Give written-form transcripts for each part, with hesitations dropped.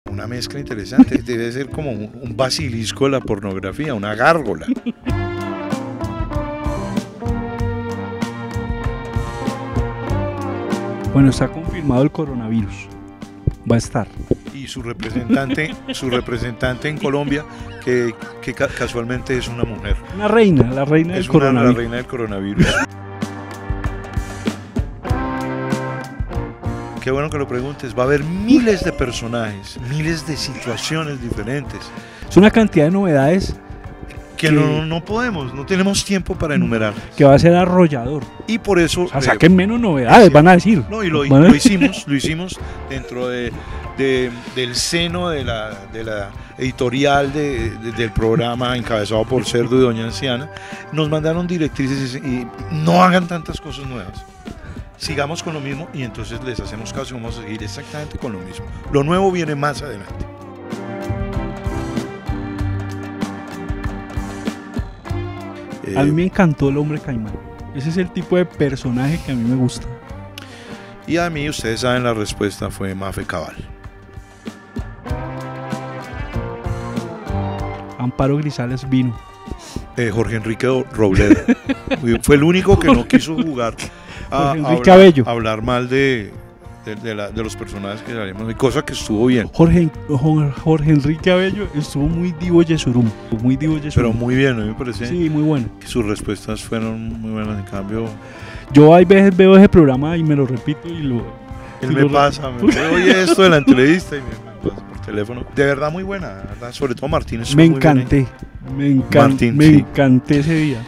Una mezcla interesante, debe ser como un basilisco de la pornografía, una gárgola. Bueno, está confirmado el coronavirus. Va a estar. Y su representante en Colombia, que casualmente es una mujer. Una reina, la reina del coronavirus. La reina del coronavirus. Qué bueno que lo preguntes. Va a haber miles de personajes, miles de situaciones diferentes. Es una cantidad de novedades que no podemos, no tenemos tiempo para enumerar. Que va a ser arrollador. Y por eso... O sea, saquen menos novedades, sí, van a decir. No, y lo hicimos dentro del seno de la editorial del programa encabezado por Cerdo y Doña Anciana. Nos mandaron directrices y no hagan tantas cosas nuevas. Sigamos con lo mismo y entonces les hacemos caso y vamos a seguir exactamente con lo mismo. Lo nuevo viene más adelante. A mí me encantó el hombre caimán. Ese es el tipo de personaje que a mí me gusta. Y a mí, ustedes saben, la respuesta fue Mafe Cabal. Amparo Grisales vino. Jorge Enrique Robledo. Fue el único que no quiso jugar a hablar mal de los personajes que salimos, cosa que estuvo bien. Jorge Enrique Abello estuvo muy divo yesurum, pero muy bien, ¿no? Me parece. Sí, muy bueno. Que sus respuestas fueron muy buenas, en cambio. Yo hay veces veo ese programa y me lo repito y lo. Él me pasa, oye esto de la entrevista y me pasa por teléfono. De verdad muy buena, ¿verdad? Sobre todo Martín. Me encanté, me encanté ese día.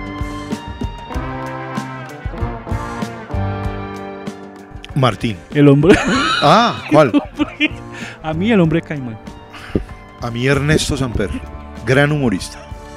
Martín. El hombre. Ah, ¿cuál? A mí el hombre caimán. A mí Ernesto Samper, gran humorista.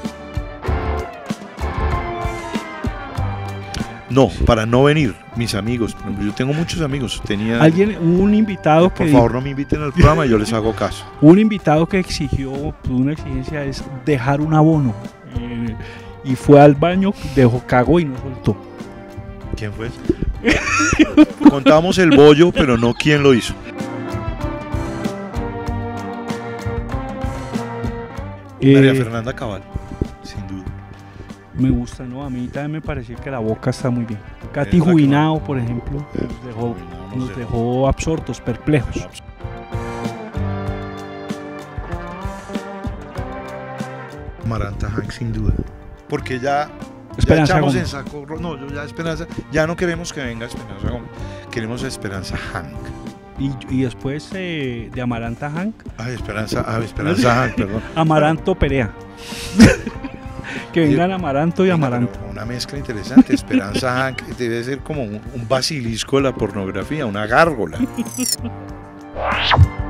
No, para no venir, mis amigos. Por ejemplo, yo tengo muchos amigos. Un invitado que... Por favor, no me inviten al programa, yo les hago caso. Un invitado que exigió, una exigencia es dejar un abono. Y fue al baño, cagó y no soltó. ¿Quién fue? Contamos el bollo, pero no quién lo hizo. María Fernanda Cabal, sin duda. Me gusta, ¿no? A mí también me pareció que la boca está muy bien. Katy Juinao, por ejemplo, nos dejó absortos, perplejos. Amaranta Hank, sin duda. Porque ya echamos en saco. No, Esperanza. Ya no queremos que venga Esperanza Gómez. Queremos a Esperanza Hank. Y después de Amaranta Hank. Esperanza Hank, perdón. Amaranto Perea. Que vengan Amaranto y Amaranto. Una mezcla interesante. Esperanza Hank debe ser como un basilisco de la pornografía, una gárgola.